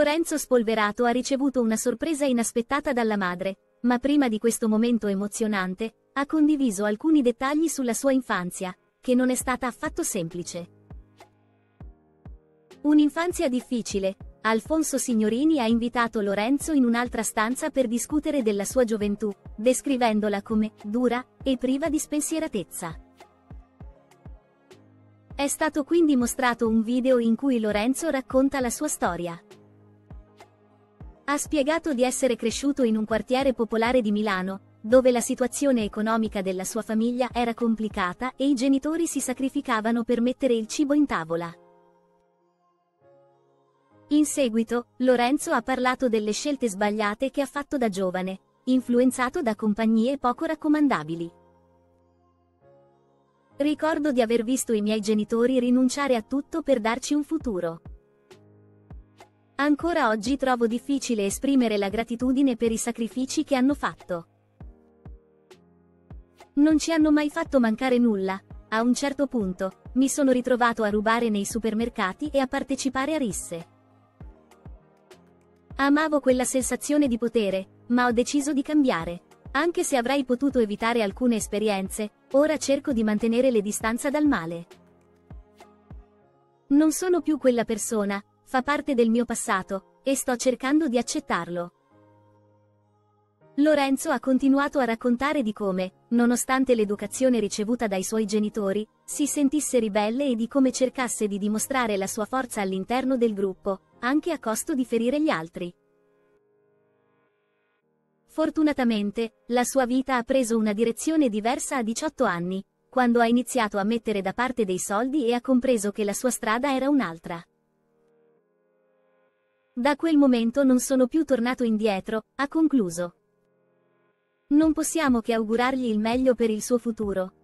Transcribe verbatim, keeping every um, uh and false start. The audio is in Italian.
Lorenzo spolverato ha ricevuto una sorpresa inaspettata dalla madre, ma prima di questo momento emozionante, ha condiviso alcuni dettagli sulla sua infanzia, che non è stata affatto semplice. Un'infanzia difficile. Alfonso Signorini ha invitato Lorenzo in un'altra stanza per discutere della sua gioventù, descrivendola come dura e priva di spensieratezza. È stato quindi mostrato un video in cui Lorenzo racconta la sua storia. Ha spiegato di essere cresciuto in un quartiere popolare di Milano, dove la situazione economica della sua famiglia era complicata e i genitori si sacrificavano per mettere il cibo in tavola. In seguito, Lorenzo ha parlato delle scelte sbagliate che ha fatto da giovane, influenzato da compagnie poco raccomandabili. Ricordo di aver visto i miei genitori rinunciare a tutto per darci un futuro. Ancora oggi trovo difficile esprimere la gratitudine per i sacrifici che hanno fatto. Non ci hanno mai fatto mancare nulla. A un certo punto, mi sono ritrovato a rubare nei supermercati e a partecipare a risse. Amavo quella sensazione di potere, ma ho deciso di cambiare. Anche se avrei potuto evitare alcune esperienze, ora cerco di mantenere le distanze dal male. Non sono più quella persona, fa parte del mio passato, e sto cercando di accettarlo. Lorenzo ha continuato a raccontare di come, nonostante l'educazione ricevuta dai suoi genitori, si sentisse ribelle e di come cercasse di dimostrare la sua forza all'interno del gruppo, anche a costo di ferire gli altri. Fortunatamente, la sua vita ha preso una direzione diversa a diciotto anni, quando ha iniziato a mettere da parte dei soldi e ha compreso che la sua strada era un'altra. Da quel momento non sono più tornato indietro, ha concluso. Non possiamo che augurargli il meglio per il suo futuro.